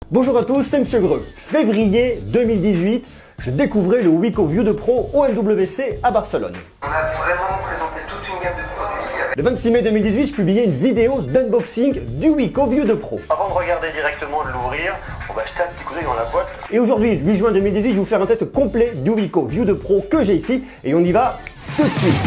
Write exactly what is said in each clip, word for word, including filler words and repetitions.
Bonjour à tous, c'est Monsieur Greux. Février deux mille dix-huit, je découvrais le Wiko View deux Pro au M W C à Barcelone. On a vraiment présenté toute une gamme de produits. Avec... Le vingt-six mai deux mille dix-huit, je publiais une vidéo d'unboxing du Wiko View deux Pro. Avant de regarder directement et de l'ouvrir, on va jeter un petit coup d'œil dans la boîte. Et aujourd'hui, huit juin deux mille dix-huit, je vais vous faire un test complet du Wiko View deux Pro que j'ai ici et on y va tout de suite.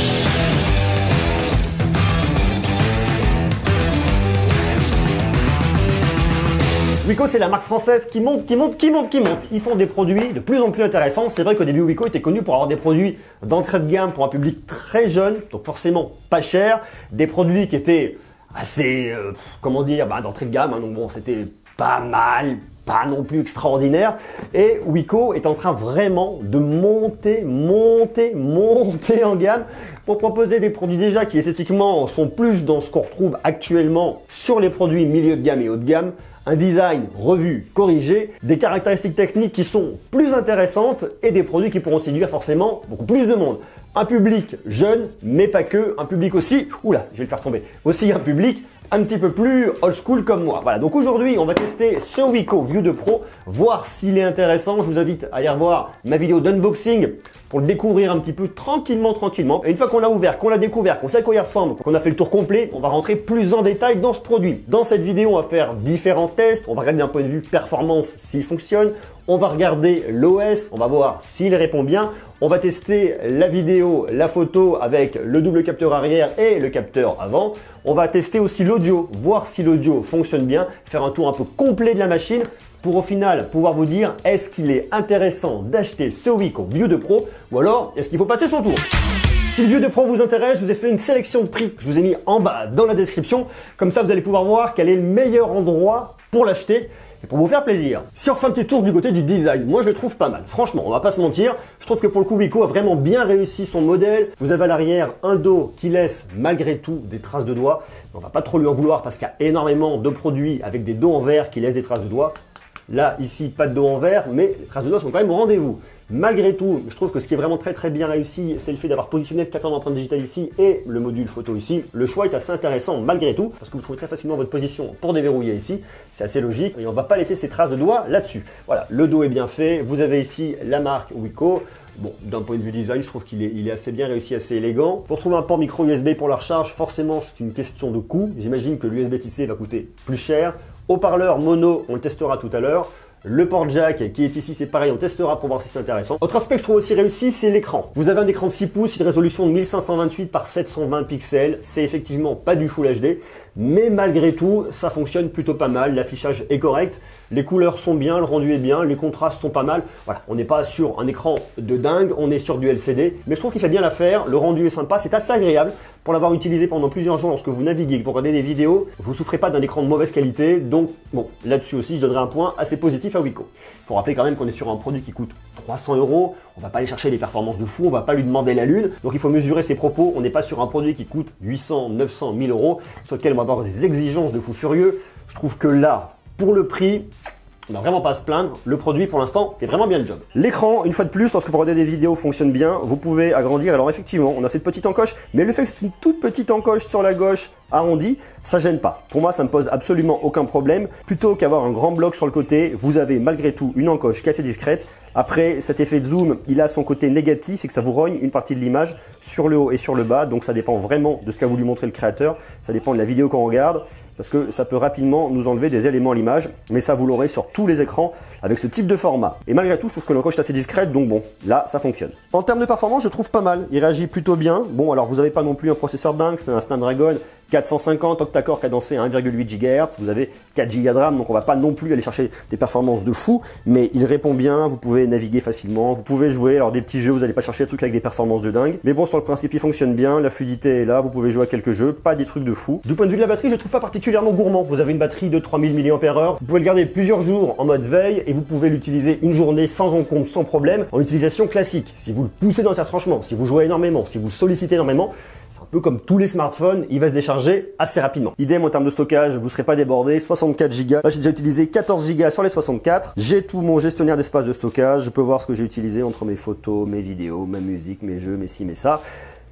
Wiko, c'est la marque française qui monte, qui monte, qui monte, qui monte. Ils font des produits de plus en plus intéressants. C'est vrai qu'au début, Wiko était connu pour avoir des produits d'entrée de gamme pour un public très jeune, donc forcément pas cher. Des produits qui étaient assez, euh, comment dire, bah, d'entrée de gamme. Hein, donc bon, c'était pas mal, pas non plus extraordinaire. Et Wiko est en train vraiment de monter, monter, monter en gamme pour proposer des produits déjà qui esthétiquement sont plus dans ce qu'on retrouve actuellement sur les produits milieu de gamme et haut de gamme. Un design revu, corrigé, des caractéristiques techniques qui sont plus intéressantes et des produits qui pourront séduire forcément beaucoup plus de monde. Un public jeune, mais pas que, un public aussi, oula, je vais le faire tomber, aussi un public un petit peu plus old school comme moi. Voilà, donc aujourd'hui, on va tester ce Wiko View deux Pro, voir s'il est intéressant. Je vous invite à aller revoir ma vidéo d'unboxing pour le découvrir un petit peu tranquillement, tranquillement. Et une fois qu'on l'a ouvert, qu'on l'a découvert, qu'on sait à quoi il ressemble, qu'on a fait le tour complet, on va rentrer plus en détail dans ce produit. Dans cette vidéo, on va faire différents tests. On va regarder d'un point de vue performance s'il fonctionne. On va regarder l'O S, on va voir s'il répond bien. On va tester la vidéo, la photo avec le double capteur arrière et le capteur avant. On va tester aussi l'audio, voir si l'audio fonctionne bien, faire un tour un peu complet de la machine pour au final pouvoir vous dire est-ce qu'il est intéressant d'acheter ce Wiko View deux Pro ou alors est-ce qu'il faut passer son tour. Si le View deux Pro vous intéresse, je vous ai fait une sélection de prix que je vous ai mis en bas dans la description. Comme ça, vous allez pouvoir voir quel est le meilleur endroit pour l'acheter. Et pour vous faire plaisir. Si on refait un petit tour du côté du design, moi je le trouve pas mal. Franchement, on va pas se mentir. Je trouve que pour le coup, Wiko a vraiment bien réussi son modèle. Vous avez à l'arrière un dos qui laisse malgré tout des traces de doigts. On va pas trop lui en vouloir parce qu'il y a énormément de produits avec des dos en verre qui laissent des traces de doigts. Là, ici, pas de dos en verre, mais les traces de doigts sont quand même au rendez-vous. Malgré tout, je trouve que ce qui est vraiment très très bien réussi, c'est le fait d'avoir positionné le capteur d'empreinte digitale ici et le module photo ici. Le choix est assez intéressant malgré tout, parce que vous trouvez très facilement votre position pour déverrouiller ici. C'est assez logique et on ne va pas laisser ces traces de doigts là-dessus. Voilà, le dos est bien fait. Vous avez ici la marque Wiko. Bon, d'un point de vue design, je trouve qu'il est, il est assez bien réussi, assez élégant. Pour trouver un port micro U S B pour la recharge, forcément, c'est une question de coût. J'imagine que l'U S B Type C va coûter plus cher. Haut-parleur mono, on le testera tout à l'heure. Le port jack qui est ici, c'est pareil, on testera pour voir si c'est intéressant. Autre aspect que je trouve aussi réussi, c'est l'écran. Vous avez un écran de six pouces, une résolution de mille cinq cent vingt-huit par sept cent vingt pixels. C'est effectivement pas du Full H D, mais malgré tout, ça fonctionne plutôt pas mal. L'affichage est correct, les couleurs sont bien, le rendu est bien, les contrastes sont pas mal. Voilà, on n'est pas sur un écran de dingue, on est sur du L C D, mais je trouve qu'il fait bien l'affaire. Le rendu est sympa, c'est assez agréable pour l'avoir utilisé pendant plusieurs jours lorsque vous naviguez, que vous regardez des vidéos. Vous souffrez pas d'un écran de mauvaise qualité, donc bon, là-dessus aussi, je donnerai un point assez positif à Wiko. Il faut rappeler quand même qu'on est sur un produit qui coûte trois cents euros. On va pas aller chercher les performances de fou, on va pas lui demander la lune. Donc il faut mesurer ses propos. On n'est pas sur un produit qui coûte huit cents, neuf cents, mille euros, sur lequel on va avoir des exigences de fou furieux. Je trouve que là, pour le prix, on n'a vraiment pas à se plaindre. Le produit, pour l'instant, fait vraiment bien le job. L'écran, une fois de plus, lorsque vous regardez des vidéos, fonctionne bien. Vous pouvez agrandir. Alors effectivement, on a cette petite encoche, mais le fait que c'est une toute petite encoche sur la gauche arrondie, ça gêne pas. Pour moi, ça ne pose absolument aucun problème. Plutôt qu'avoir un grand bloc sur le côté, vous avez malgré tout une encoche qui est assez discrète. Après, cet effet de zoom, il a son côté négatif, c'est que ça vous rogne une partie de l'image sur le haut et sur le bas. Donc ça dépend vraiment de ce qu'a voulu montrer le créateur. Ça dépend de la vidéo qu'on regarde, parce que ça peut rapidement nous enlever des éléments à l'image. Mais ça, vous l'aurez sur tous les écrans avec ce type de format. Et malgré tout, je trouve que l'encoche est assez discrète, donc bon, là, ça fonctionne. En termes de performance, je trouve pas mal. Il réagit plutôt bien. Bon, alors vous n'avez pas non plus un processeur dingue, c'est un Snapdragon quatre cent cinquante octa-core cadencé à un virgule huit gigahertz, vous avez quatre gigas de RAM, donc on va pas non plus aller chercher des performances de fou, mais il répond bien, vous pouvez naviguer facilement, vous pouvez jouer, alors des petits jeux, vous n'allez pas chercher des trucs avec des performances de dingue, mais bon, sur le principe, il fonctionne bien, la fluidité est là, vous pouvez jouer à quelques jeux, pas des trucs de fou. Du point de vue de la batterie, je trouve pas particulièrement gourmand, vous avez une batterie de trois mille milliampères heure, vous pouvez le garder plusieurs jours en mode veille, et vous pouvez l'utiliser une journée sans encombre, sans problème, en utilisation classique. Si vous le poussez dans ses retranchements, si vous jouez énormément, si vous sollicitez énormément, c'est un peu comme tous les smartphones, il va se décharger assez rapidement. Idem en termes de stockage, vous ne serez pas débordé, soixante-quatre gigas. Là, j'ai déjà utilisé quatorze gigas sur les soixante-quatre. J'ai tout mon gestionnaire d'espace de stockage. Je peux voir ce que j'ai utilisé entre mes photos, mes vidéos, ma musique, mes jeux, mes ci, mes ça.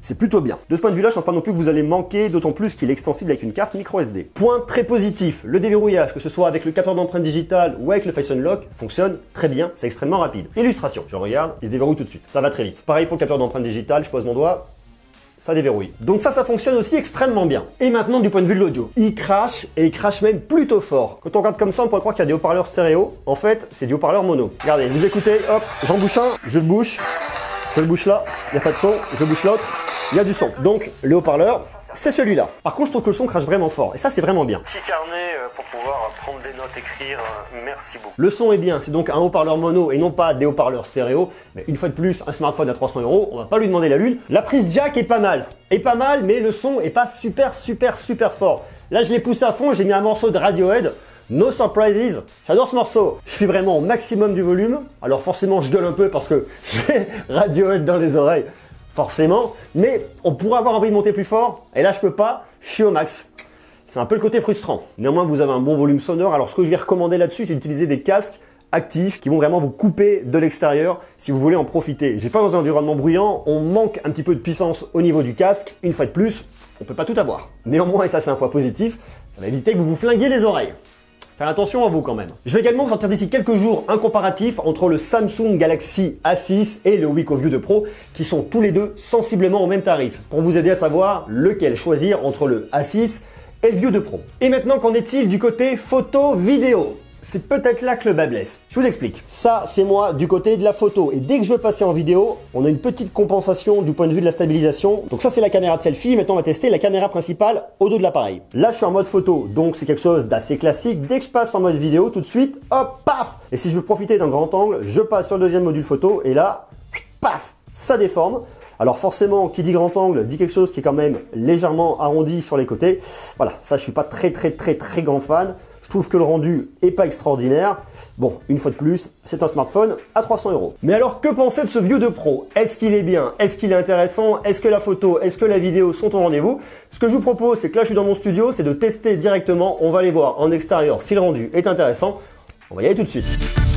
c'est plutôt bien. De ce point de vue-là, je pense pas non plus que vous allez manquer, d'autant plus qu'il est extensible avec une carte micro S D. Point très positif, le déverrouillage, que ce soit avec le capteur d'empreinte digitale ou avec le Face Unlock, fonctionne très bien, c'est extrêmement rapide. Illustration, je regarde, il se déverrouille tout de suite, ça va très vite. Pareil pour le capteur d'empreinte digitale, je pose mon doigt, ça déverrouille. Donc ça, ça fonctionne aussi extrêmement bien. Et maintenant, du point de vue de l'audio, il crache, et il crache même plutôt fort. Quand on regarde comme ça, on pourrait croire qu'il y a des haut-parleurs stéréo. En fait, c'est des haut-parleurs mono. Regardez, vous écoutez, hop, j'en bouche un, je le bouche, je le bouche là, il n'y a pas de son, je bouche l'autre, il y a du son. Donc, le haut-parleur, c'est celui-là. Par contre, je trouve que le son crache vraiment fort, et ça, c'est vraiment bien. Petit carnet pour pouvoir prendre des notes, écrire, merci beaucoup. Le son est bien, c'est donc un haut-parleur mono et non pas des haut-parleurs stéréo. Mais une fois de plus, un smartphone à trois cents euros, on va pas lui demander la lune. La prise jack est pas mal, est pas mal, mais le son est pas super, super, super fort. Là, je l'ai poussé à fond, j'ai mis un morceau de Radiohead. No Surprises, j'adore ce morceau. Je suis vraiment au maximum du volume. Alors forcément, je gueule un peu parce que j'ai Radiohead dans les oreilles, forcément. Mais on pourrait avoir envie de monter plus fort. Et là, je peux pas, je suis au max. C'est un peu le côté frustrant. Néanmoins, vous avez un bon volume sonore. Alors ce que je vais recommander là-dessus, c'est d'utiliser des casques actifs qui vont vraiment vous couper de l'extérieur si vous voulez en profiter. J'ai pas dans un environnement bruyant, on manque un petit peu de puissance au niveau du casque. Une fois de plus, on peut pas tout avoir. Néanmoins, et ça c'est un point positif, ça va éviter que vous vous flinguiez les oreilles. Faire attention à vous quand même. Je vais également vous sortir d'ici quelques jours un comparatif entre le Samsung Galaxy A six et le Wiko View deux Pro qui sont tous les deux sensiblement au même tarif pour vous aider à savoir lequel choisir entre le A six et le View deux Pro. Et maintenant, qu'en est-il du côté photo vidéo? C'est peut-être là que le bas blesse. Je vous explique. Ça, c'est moi du côté de la photo. Et dès que je veux passer en vidéo, on a une petite compensation du point de vue de la stabilisation. Donc ça, c'est la caméra de selfie. Maintenant, on va tester la caméra principale au dos de l'appareil. Là, je suis en mode photo. Donc, c'est quelque chose d'assez classique. Dès que je passe en mode vidéo, tout de suite, hop, paf! Et si je veux profiter d'un grand angle, je passe sur le deuxième module photo. Et là, paf! Ça déforme. Alors forcément, qui dit grand angle, dit quelque chose qui est quand même légèrement arrondi sur les côtés. Voilà, ça, je suis pas très, très, très, très grand fan. Je trouve que le rendu est pas extraordinaire. Bon, une fois de plus, c'est un smartphone à trois cents euros. Mais alors, que penser de ce View deux Pro? Est-ce qu'il est bien? Est-ce qu'il est intéressant? Est-ce que la photo, est-ce que la vidéo sont au rendez-vous? Ce que je vous propose, c'est que là, je suis dans mon studio, c'est de tester directement. On va aller voir en extérieur si le rendu est intéressant. On va y aller tout de suite.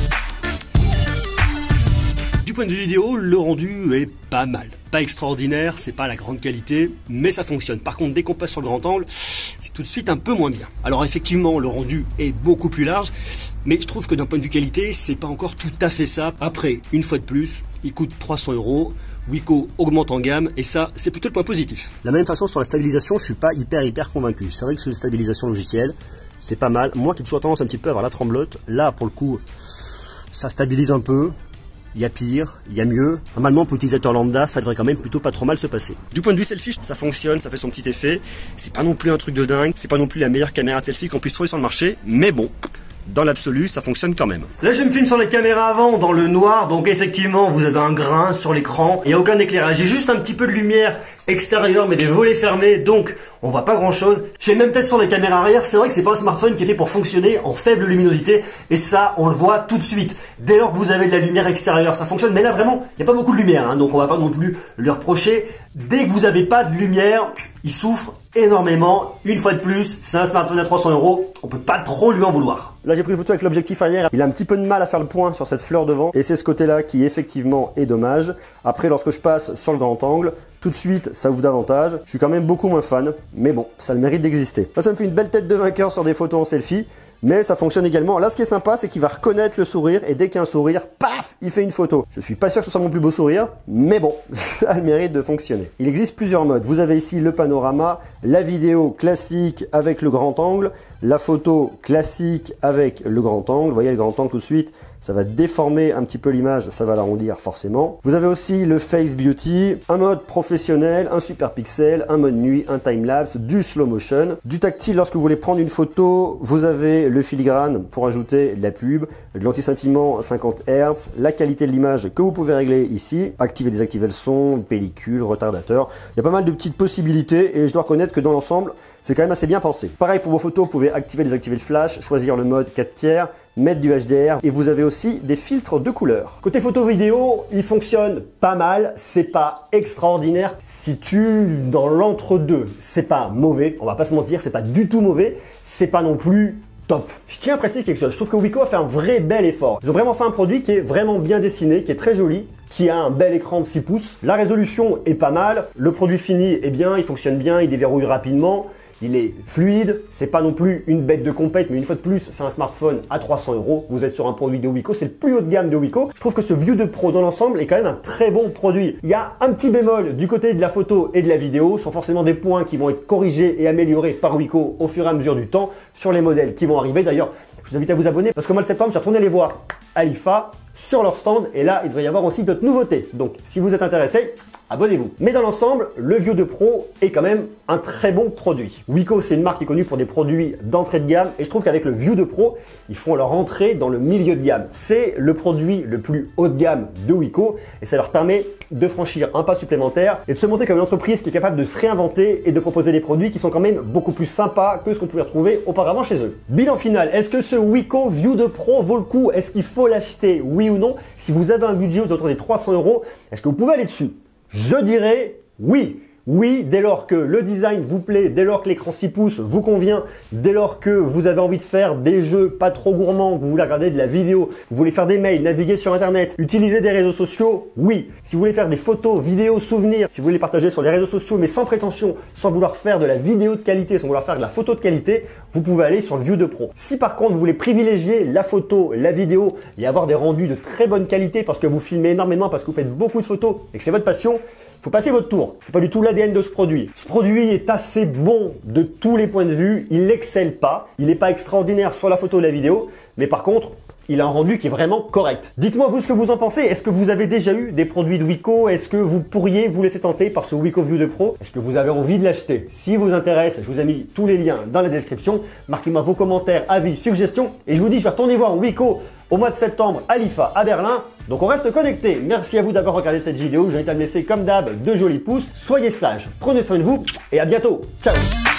Du point de vue vidéo, le rendu est pas mal. Pas extraordinaire, c'est pas la grande qualité, mais ça fonctionne. Par contre, dès qu'on passe sur le grand angle, c'est tout de suite un peu moins bien. Alors effectivement, le rendu est beaucoup plus large, mais je trouve que d'un point de vue qualité, c'est pas encore tout à fait ça. Après, une fois de plus, il coûte trois cents euros. Wiko augmente en gamme et ça, c'est plutôt le point positif. De la même façon, sur la stabilisation, je suis pas hyper hyper convaincu. C'est vrai que sur la stabilisation logicielle, c'est pas mal. Moi qui ai toujours tendance un petit peu à avoir la tremblote, là pour le coup, ça stabilise un peu. Il y a pire, il y a mieux. Normalement, pour l'utilisateur lambda, ça devrait quand même plutôt pas trop mal se passer. Du point de vue selfie, ça fonctionne, ça fait son petit effet. C'est pas non plus un truc de dingue, c'est pas non plus la meilleure caméra selfie qu'on puisse trouver sur le marché, mais bon, dans l'absolu, ça fonctionne quand même. Là, je me filme sur les caméras avant, dans le noir, donc effectivement, vous avez un grain sur l'écran. Il n'y a aucun éclairage, j'ai juste un petit peu de lumière extérieure, mais des volets fermés, donc on voit pas grand chose. Je fais le même test sur les caméras arrière, c'est vrai que c'est pas un smartphone qui est fait pour fonctionner en faible luminosité, et ça, on le voit tout de suite. Dès lors que vous avez de la lumière extérieure, ça fonctionne, mais là vraiment, il n'y a pas beaucoup de lumière, hein, donc on va pas non plus lui reprocher. Dès que vous n'avez pas de lumière, il souffre énormément. Une fois de plus, c'est un smartphone à trois cents euros, on peut pas trop lui en vouloir. Là, j'ai pris une photo avec l'objectif arrière. Il a un petit peu de mal à faire le point sur cette fleur devant, et c'est ce côté-là qui effectivement est dommage. Après, lorsque je passe sur le grand angle, tout de suite, ça ouvre davantage. Je suis quand même beaucoup moins fan, mais bon, ça a le mérite d'exister. Là, ça me fait une belle tête de vainqueur sur des photos en selfie. Mais ça fonctionne également. Là, ce qui est sympa, c'est qu'il va reconnaître le sourire et dès qu'il y a un sourire, paf, il fait une photo. Je suis pas sûr que ce soit mon plus beau sourire, mais bon, ça a le mérite de fonctionner. Il existe plusieurs modes. Vous avez ici le panorama, la vidéo classique avec le grand angle, la photo classique avec le grand angle. Vous voyez le grand angle tout de suite, ça va déformer un petit peu l'image, ça va l'arrondir forcément. Vous avez aussi le Face Beauty, un mode professionnel, un super pixel, un mode nuit, un time-lapse, du slow motion, du tactile lorsque vous voulez prendre une photo. Vous avez le filigrane pour ajouter de la pub, de l'anti-scintillement cinquante hertz, la qualité de l'image que vous pouvez régler ici, activer et désactiver le son, pellicule, retardateur. Il y a pas mal de petites possibilités et je dois reconnaître que dans l'ensemble, c'est quand même assez bien pensé. Pareil pour vos photos, vous pouvez activer et désactiver le flash, choisir le mode quatre tiers, mettre du H D R et vous avez aussi des filtres de couleurs. Côté photo vidéo, il fonctionne pas mal, c'est pas extraordinaire, situe dans l'entre-deux. C'est pas mauvais, on va pas se mentir, c'est pas du tout mauvais, c'est pas non plus top. Je tiens à préciser quelque chose, je trouve que Wiko a fait un vrai bel effort. Ils ont vraiment fait un produit qui est vraiment bien dessiné, qui est très joli, qui a un bel écran de six pouces. La résolution est pas mal, le produit fini est bien, il fonctionne bien, il déverrouille rapidement. Il est fluide, c'est pas non plus une bête de compète, mais une fois de plus, c'est un smartphone à trois cents euros. Vous êtes sur un produit de Wiko, c'est le plus haut de gamme de Wiko. Je trouve que ce View deux Pro dans l'ensemble est quand même un très bon produit. Il y a un petit bémol du côté de la photo et de la vidéo. Ce sont forcément des points qui vont être corrigés et améliorés par Wiko au fur et à mesure du temps sur les modèles qui vont arriver. D'ailleurs, je vous invite à vous abonner parce qu'au mois de septembre, je suis retourné les voir à l'I F A sur leur stand et là, il devrait y avoir aussi d'autres nouveautés. Donc, si vous êtes intéressé, abonnez-vous. Mais dans l'ensemble, le View deux Pro est quand même un très bon produit. Wiko, c'est une marque qui est connue pour des produits d'entrée de gamme et je trouve qu'avec le View deux Pro, ils font leur entrée dans le milieu de gamme. C'est le produit le plus haut de gamme de Wiko et ça leur permet de franchir un pas supplémentaire et de se montrer comme une entreprise qui est capable de se réinventer et de proposer des produits qui sont quand même beaucoup plus sympas que ce qu'on pouvait retrouver auparavant chez eux. Bilan final, est-ce que ce Wiko View deux Pro vaut le coup? Est-ce qu'il faut l'acheter? Oui ou non? Si vous avez un budget aux alentours des trois cents euros, est-ce que vous pouvez aller dessus? Je dirais oui. Oui, dès lors que le design vous plaît, dès lors que l'écran six pouces vous convient, dès lors que vous avez envie de faire des jeux pas trop gourmands, que vous voulez regarder de la vidéo, vous voulez faire des mails, naviguer sur internet, utiliser des réseaux sociaux, oui. Si vous voulez faire des photos, vidéos, souvenirs, si vous voulez partager sur les réseaux sociaux mais sans prétention, sans vouloir faire de la vidéo de qualité, sans vouloir faire de la photo de qualité, vous pouvez aller sur le View deux Pro. Si par contre vous voulez privilégier la photo, la vidéo et avoir des rendus de très bonne qualité parce que vous filmez énormément, parce que vous faites beaucoup de photos et que c'est votre passion, faut passer votre tour. C'est pas du tout l'A D N de ce produit. Ce produit est assez bon de tous les points de vue. Il n'excelle pas. Il n'est pas extraordinaire sur la photo et la vidéo. Mais par contre, il a un rendu qui est vraiment correct. Dites-moi vous ce que vous en pensez. Est-ce que vous avez déjà eu des produits de Wiko? Est-ce que vous pourriez vous laisser tenter par ce Wiko View deux Pro? Est-ce que vous avez envie de l'acheter? Si vous intéresse, je vous ai mis tous les liens dans la description. Marquez-moi vos commentaires, avis, suggestions. Et je vous dis, je vais retourner voir Wiko au mois de septembre à l'I F A à Berlin. Donc on reste connecté. Merci à vous d'avoir regardé cette vidéo. Je vous invite à me laisser comme d'hab de jolis pouces. Soyez sages, prenez soin de vous et à bientôt. Ciao!